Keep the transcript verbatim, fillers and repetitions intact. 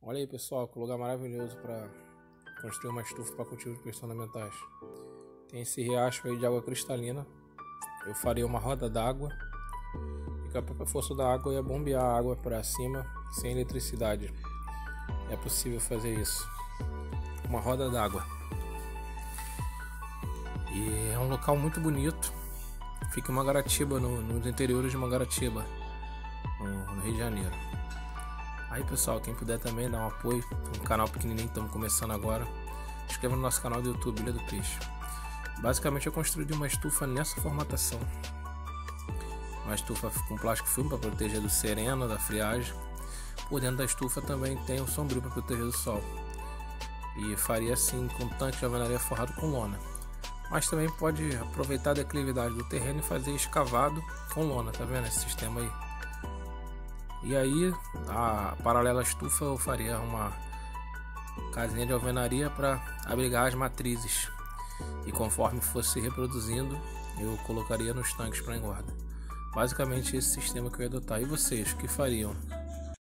Olha aí, pessoal, que lugar maravilhoso para construir uma estufa para cultivos ornamentais. Tem esse riacho aí de água cristalina. Eu faria uma roda d'água e com a própria força da água ia bombear a água para cima sem eletricidade. É possível fazer isso. Uma roda d'água. E é um local muito bonito. Fica em Mangaratiba, no, nos interiores de Mangaratiba, no, no Rio de Janeiro. Aí, pessoal, quem puder também dar um apoio, um canal pequenininho, estamos começando agora. Inscreva no nosso canal do YouTube, Ilha do Peixe. Basicamente eu construí uma estufa nessa formatação. Uma estufa com plástico filme para proteger do sereno, da friagem. Por dentro da estufa também tem o sombrio para proteger do sol. E faria assim com tanque de alvenaria forrado com lona. Mas também pode aproveitar a declividade do terreno e fazer escavado com lona, tá vendo esse sistema aí? E aí, a paralela à estufa eu faria uma casinha de alvenaria para abrigar as matrizes. E conforme fosse reproduzindo, eu colocaria nos tanques para engorda. Basicamente esse sistema que eu ia adotar. E vocês, o que fariam?